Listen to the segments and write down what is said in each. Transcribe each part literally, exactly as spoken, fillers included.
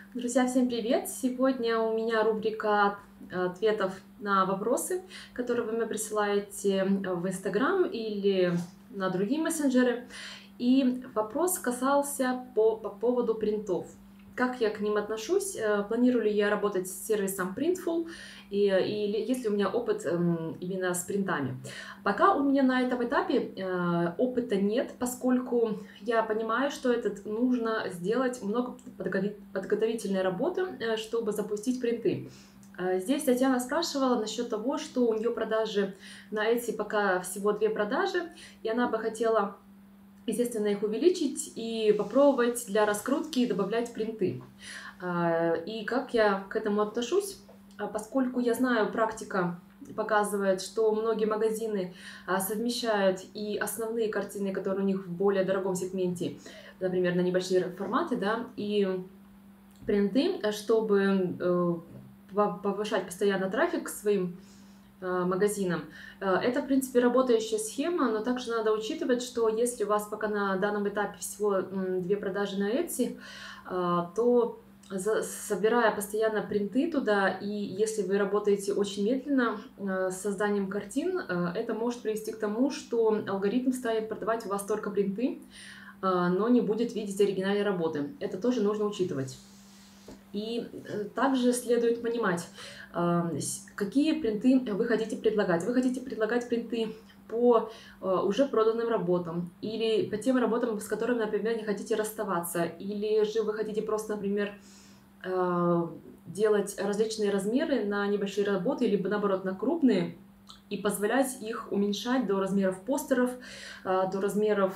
Друзья, всем привет! Сегодня у меня рубрика ответов на вопросы, которые вы мне присылаете в Инстаграм или на другие мессенджеры. И вопрос касался по, по поводу принтов. Как я к ним отношусь? э, Планирую ли я работать с сервисом Printful? И, или есть ли у меня опыт эм, именно с принтами? Пока у меня на этом этапе э, опыта нет, поскольку я понимаю, что это нужно сделать много подготови- подготовительной работы, э, чтобы запустить принты. Э, Здесь Татьяна спрашивала насчет того, что у нее продажи на Etsy пока всего две продажи, и она бы хотела, естественно, их увеличить и попробовать для раскрутки добавлять принты. А, И как я к этому отношусь? А, Поскольку я знаю, практика показывает, что многие магазины а, совмещают и основные картины, которые у них в более дорогом сегменте, например, на небольшие форматы, да, и принты, а, чтобы э, пов- повышать постоянно трафик к своим э, магазинам. Э, Это, в принципе, работающая схема, но также надо учитывать, что если у вас пока на данном этапе всего м, две продажи на Etsy, э, то за- собирая постоянно принты туда, и если вы работаете очень медленно э, с созданием картин, э, это может привести к тому, что алгоритм станет продавать у вас только принты, э, но не будет видеть оригинальной работы. Это тоже нужно учитывать. И э, также следует понимать, а, с- какие принты вы хотите предлагать. Вы хотите предлагать принты по э, уже проданным работам или по тем работам, с которыми, например, не хотите расставаться, или же вы хотите просто, например, э, делать различные размеры на небольшие работы, либо наоборот на крупные, и позволять их уменьшать до размеров постеров, э, до размеров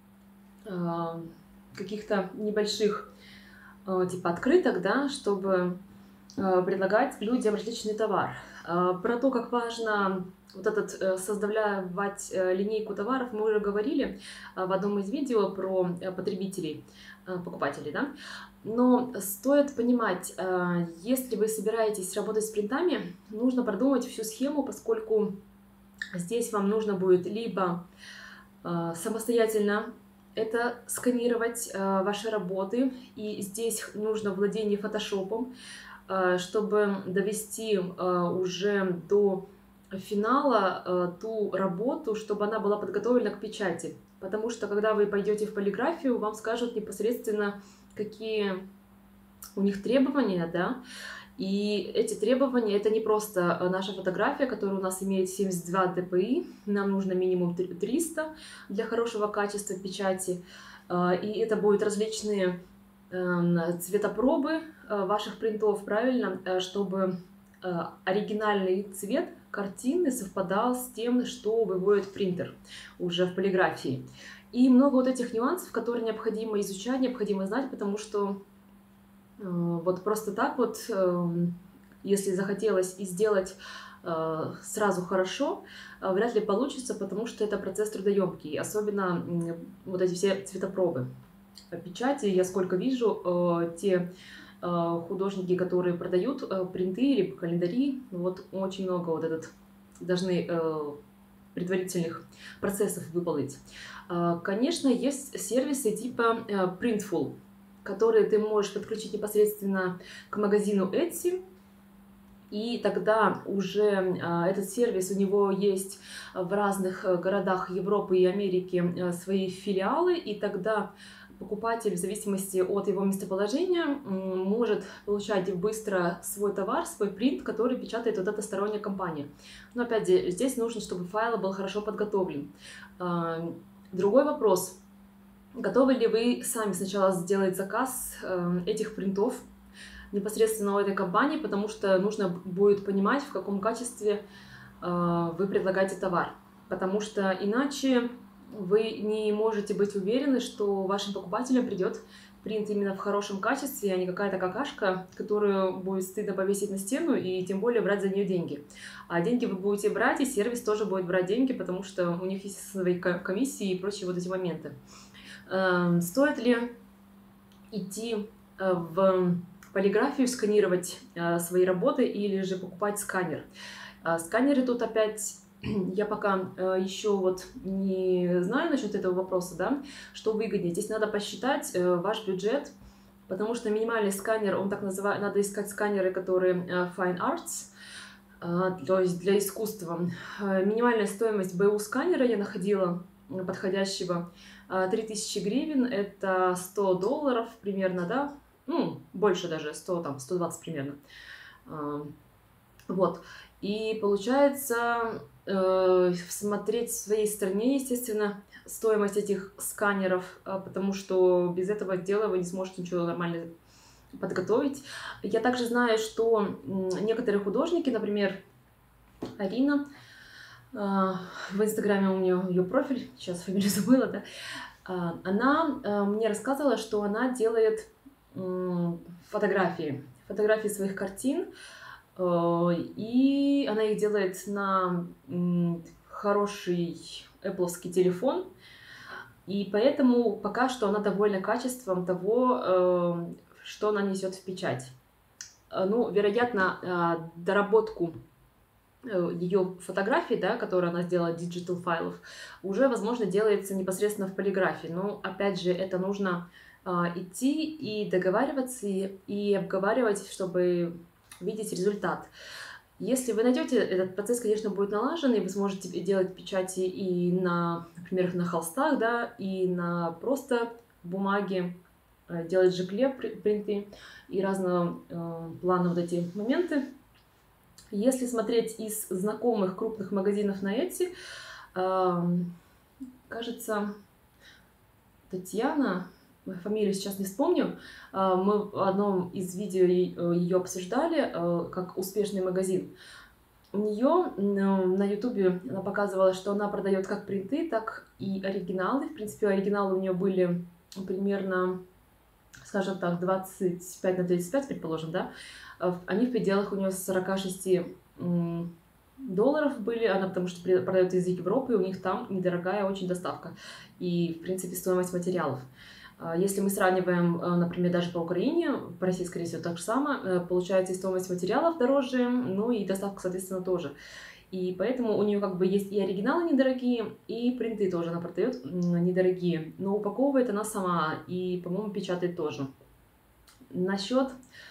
э, каких-то небольших э, типа открыток, да, чтобы э, предлагать людям различный товар. Э, Про то, как важно вот этот э, создавать э, линейку товаров, мы уже говорили э, в одном из видео про э, потребителей, э, покупателей, да. Но стоит понимать, э, если вы собираетесь работать с принтами, нужно продумать всю схему, поскольку здесь вам нужно будет либо э, самостоятельно это сканировать, э, ваши работы, и здесь нужно владение фотошопом, э, чтобы довести э, уже до финала э, ту работу, чтобы она была подготовлена к печати. Потому что когда вы пойдете в полиграфию, вам скажут непосредственно, какие у них требования, да, и эти требования — это не просто э, наша фотография, которая у нас имеет семьдесят два дпи, нам нужно минимум триста для хорошего качества печати, э, и это будут различные эм, цветопробы э, ваших принтов, правильно, э, чтобы э, оригинальный цвет картины совпадал с тем, что выводит принтер уже в полиграфии. И много вот этих нюансов, которые необходимо изучать, необходимо знать, потому что э, вот просто так вот, эм, если захотелось и сделать э, сразу хорошо, э, вряд ли получится, потому что это процесс трудоемкий, особенно м, вот эти все цветопробы. Э, Печати, я сколько вижу, э, те э, художники, которые продают э, принты или календари, вот очень много вот этот должны э, предварительных процессов выполнить. А, Конечно, есть сервисы типа э, Printful, которые ты можешь подключить непосредственно к магазину Etsy, и тогда уже а, этот сервис, у него есть в разных э, городах Европы и Америки э, свои филиалы, и тогда покупатель в зависимости от его местоположения м, может получать быстро свой товар, свой принт, который печатает вот эта сторонняя компания. Но опять же, здесь нужно, чтобы файл был хорошо подготовлен. А, Другой вопрос. Готовы ли вы сами сначала сделать заказ э, этих принтов непосредственно у этой компании, потому что нужно будет понимать, в каком качестве э, вы предлагаете товар. Потому что иначе вы не можете быть уверены, что вашим покупателям придет принт именно в хорошем качестве, а не какая-то какашка, которую будет стыдно повесить на стену и тем более брать за нее деньги. А деньги вы будете брать, и сервис тоже будет брать деньги, потому что у них есть свои комиссии и прочие вот эти моменты. Эм, Стоит ли идти э, в полиграфию, сканировать э, свои работы или же покупать сканер? А Сканеры тут опять я пока э, еще вот не знаю насчет этого вопроса, да, что выгоднее. Здесь надо посчитать э, ваш бюджет, потому что минимальный сканер, он так называет, надо искать сканеры, которые э, Fine Arts, э, то есть для искусства. Э, минимальная стоимость бэ у сканера я находила э, подходящего э, три тысячи гривен, это сто долларов примерно, да, ну, больше даже, сто, там, сто двадцать примерно. Э, вот, и получается, э, смотреть в своей стране, естественно, стоимость этих сканеров, э, потому что без этого дела вы не сможете ничего нормально подготовить. Я также знаю, что м, некоторые художники, например, Арина, э, в Инстаграме у нее ее профиль, сейчас фамилию забыла, да, а, она э, мне рассказывала, что она делает м, фотографии, фотографии своих картин, э, и она их делает на м, хороший Apple'овский телефон, и поэтому пока что она довольна качеством того, э, что она несет в печать. Э, Ну, вероятно, э, доработку ее фотографий, да, которые она сделала, диджитал файлов, уже, возможно, делается непосредственно в полиграфии. Но, опять же, это нужно а, идти и договариваться, и, и обговаривать, чтобы видеть результат. Если вы найдете, этот процесс, конечно, будет налажен, и вы сможете делать печати и на, например, на холстах, да, и на просто бумаге, э, делать жикле при- принты и разного э, плана вот эти моменты. Если смотреть из знакомых крупных магазинов на Etsy, ам, кажется, Татьяна, фамилию сейчас не вспомню, а, мы в одном из видео ее обсуждали э, как успешный магазин. У нее на Ютубе она показывала, что она продает как принты, так и оригиналы. В принципе, оригиналы у нее были примерно, скажем так, двадцать пять на тридцать пять, предположим, да. Э, Они в пределах у нее сорок шесть м, долларов были, она потому что при- продает из Европы, и у них там недорогая очень доставка и, в принципе, стоимость материалов. А Если мы сравниваем, э, например, даже по Украине, по России, скорее всего, так же самое, э, получается и стоимость материалов дороже, ну и доставка, соответственно, тоже. И поэтому у нее как бы есть и оригиналы недорогие, и принты тоже она продает м, недорогие. Но упаковывает она сама и, по-моему, печатает тоже. Насчет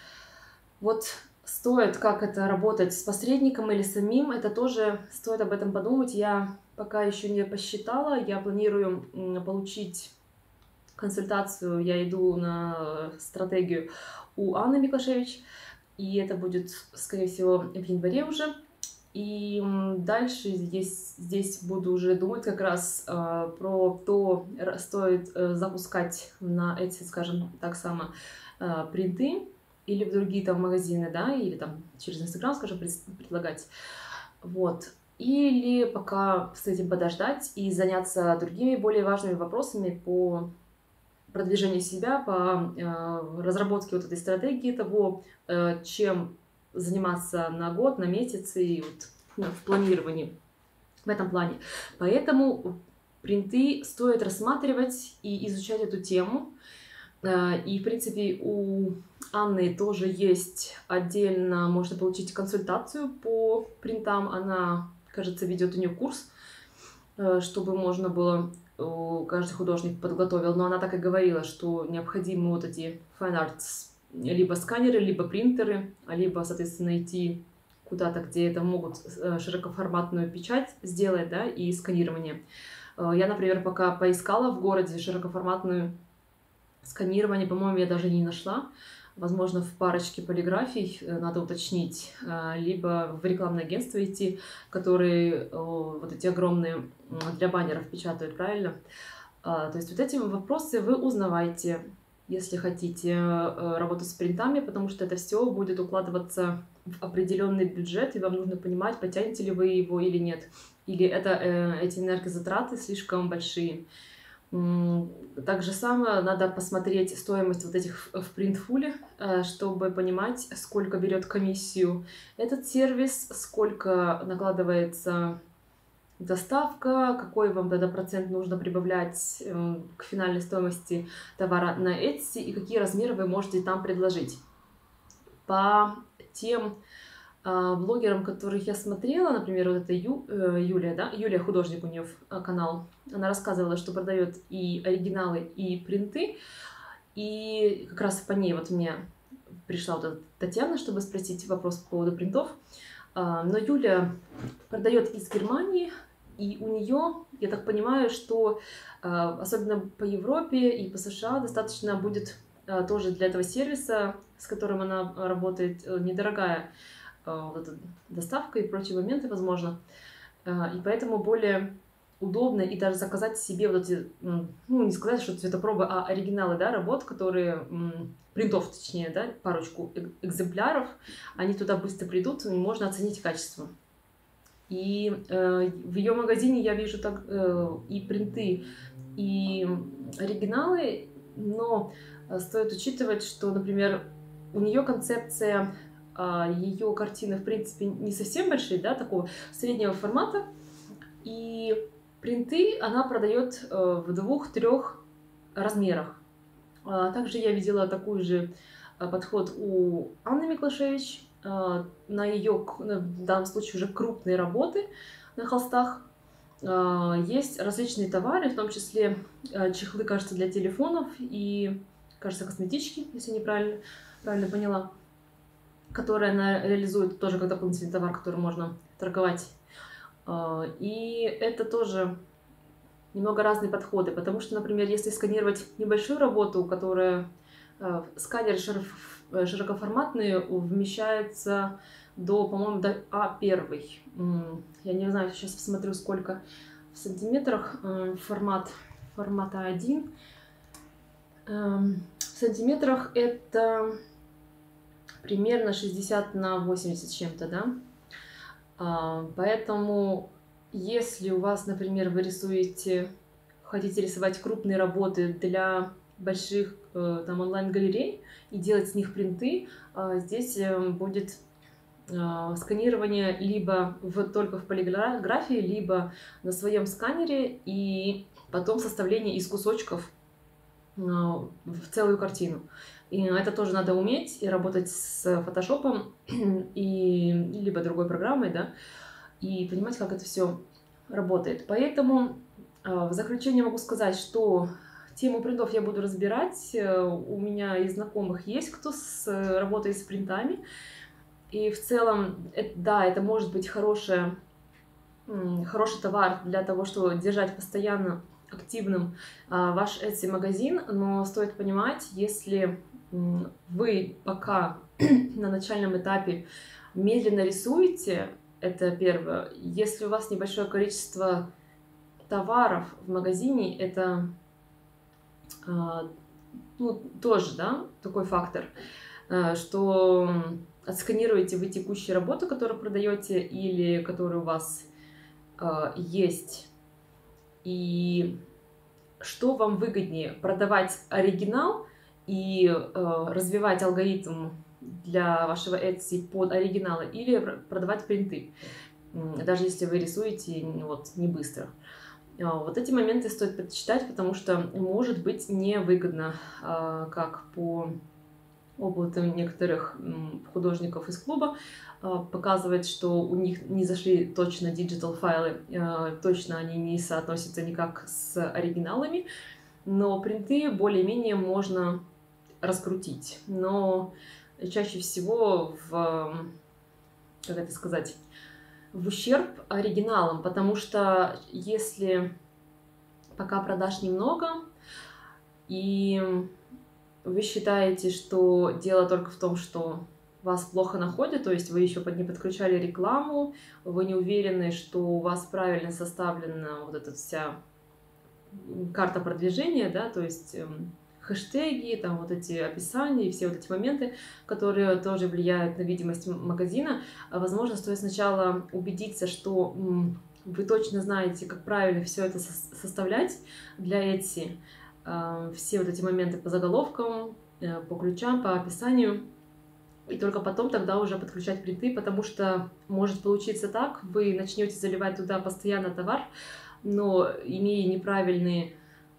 вот стоит, как это работать с посредником или самим, это тоже стоит об этом подумать. Я пока еще не посчитала, я планирую м, получить консультацию, я иду на стратегию у Анны Миклашевич, и это будет, скорее всего, в январе уже. И м, дальше здесь, здесь буду уже думать как раз э, про то, р- стоит э, запускать на Etsy, скажем так само, э, принты или в другие там магазины, да, или там через Инстаграм, скажем, пред- предлагать. Вот. Или пока с этим подождать и заняться другими более важными вопросами по продвижению себя, по э, разработке вот этой стратегии того, э, чем заниматься на год, на месяц и вот, ну, в планировании в этом плане. Поэтому принты стоит рассматривать и изучать эту тему. Э, И, в принципе, у Анны тоже есть отдельно, можно получить консультацию по принтам. Она, кажется, ведет у нее курс, э, чтобы можно было, э, каждый художник подготовил, но она так и говорила, что необходимы вот эти fine arts, либо сканеры, либо принтеры, а либо, соответственно, идти куда-то, где это могут э, широкоформатную печать сделать, да, и сканирование. Э, Я, например, пока поискала в городе широкоформатную сканирование, по-моему, я даже не нашла. Возможно, в парочке полиграфий э, надо уточнить, э, либо в рекламное агентство идти, которые э, вот эти огромные м, для баннеров печатают, правильно? А, То есть вот эти вопросы вы узнавайте, если хотите э, работать с принтами, потому что это все будет укладываться в определенный бюджет, и вам нужно понимать, потянете ли вы его или нет. Или это, э, эти энергозатраты слишком большие. М, Так же самое надо посмотреть стоимость вот этих в в Printful, э, чтобы понимать, сколько берет комиссию этот сервис, сколько накладывается доставка, какой вам тогда процент нужно прибавлять э, к финальной стоимости товара на Etsy и какие размеры вы можете там предложить. По тем а, блогерам, которых я смотрела, например, вот эта Ю- э, Юлия, да, Юлия художник, у нее канал, она рассказывала, что продает и оригиналы, и принты, И как раз по ней вот мне пришла вот эта Татьяна, чтобы спросить вопрос по поводу принтов. Но Юля продает из Германии, и у нее, я так понимаю, что особенно по Европе и по США достаточно будет тоже для этого сервиса, с которым она работает, недорогая вот эта доставка и прочие моменты, возможно. И поэтому более удобно и даже заказать себе вот эти, ну, не сказать, что цветопробы, а оригиналы, да, работ, которые, принтов, точнее, да, парочку экземпляров, они туда быстро придут, и можно оценить качество. И э, в ее магазине я вижу так, э, и принты, и оригиналы, но стоит учитывать, что, например, у нее концепция, э, ее картины, в принципе, не совсем большие, да, такого среднего формата, и принты она продает э, в двух-трех размерах. А также я видела такой же подход у Анны Миклашевич, на ее, в данном случае, уже крупные работы на холстах. Есть различные товары, в том числе чехлы, кажется, для телефонов и, кажется, косметички, если неправильно правильно поняла, которые она реализует тоже как дополнительный товар, который можно торговать. И это тоже немного разные подходы, потому что, например, если сканировать небольшую работу, которая сканер широкоформатный вмещается до, по-моему, до А один. Я не знаю, сейчас посмотрю, сколько в сантиметрах формат, формат А один. В сантиметрах это примерно шестьдесят на восемьдесят с чем-то, да? Поэтому, если у вас, например, вы рисуете, хотите рисовать крупные работы для больших там онлайн-галерей и делать с них принты, здесь будет сканирование либо в, только в полиграфии, либо на своем сканере, и потом составление из кусочков в целую картину. И это тоже надо уметь, и работать с фотошопом, и, либо другой программой, да, и понимать, как это все работает. Поэтому в заключение могу сказать, что тему принтов я буду разбирать. У меня из знакомых есть кто с, работает с принтами. И в целом, это, да, это может быть хорошая, хороший товар для того, чтобы держать постоянно активным ваш Etsy-магазин. Но стоит понимать, если вы пока на начальном этапе медленно рисуете, это первое. Если у вас небольшое количество товаров в магазине, это ну, тоже, да, такой фактор, что отсканируете вы текущие работы, которые продаете или которые у вас есть, и что вам выгоднее: продавать оригинал и развивать алгоритм для вашего Etsy под оригиналы, или продавать принты, даже если вы рисуете вот не быстро. Вот эти моменты стоит подсчитать, потому что может быть невыгодно, как по опыту некоторых художников из клуба, показывает, что у них не зашли точно диджитал файлы, точно они не соотносятся никак с оригиналами, но принты более-менее можно раскрутить. Но чаще всего в, как это сказать, в ущерб оригиналам, потому что если пока продаж немного, и вы считаете, что дело только в том, что вас плохо находят, то есть вы еще не подключали рекламу, вы не уверены, что у вас правильно составлена вот эта вся карта продвижения, да, то есть хэштеги, там вот эти описания и все вот эти моменты, которые тоже влияют на видимость магазина. Возможно, стоит сначала убедиться, что вы точно знаете, как правильно все это составлять для Etsy, все вот эти моменты по заголовкам, по ключам, по описанию, и только потом тогда уже подключать принты, потому что может получиться так: вы начнете заливать туда постоянно товар, но имея неправильные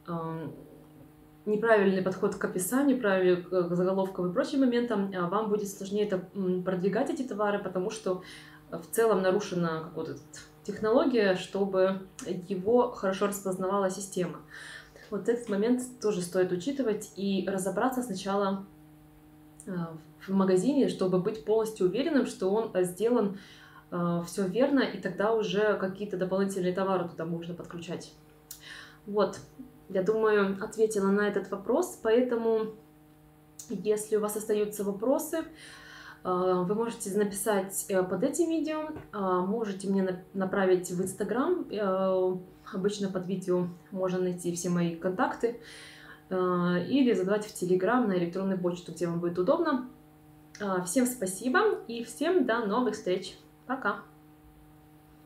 неправильный подход к описанию, правильный к заголовкам и прочим моментам, вам будет сложнее это продвигать, эти товары, потому что в целом нарушена вот эта технология, чтобы его хорошо распознавала система. Вот этот момент тоже стоит учитывать и разобраться сначала в магазине, чтобы быть полностью уверенным, что он сделан все верно, и тогда уже какие-то дополнительные товары туда можно подключать. Вот, я думаю, ответила на этот вопрос, поэтому если у вас остаются вопросы, вы можете написать под этим видео, можете мне направить в Инстаграм, обычно под видео можно найти все мои контакты, или задавать в Телеграм на электронную почту, где вам будет удобно. Всем спасибо и всем до новых встреч. Пока!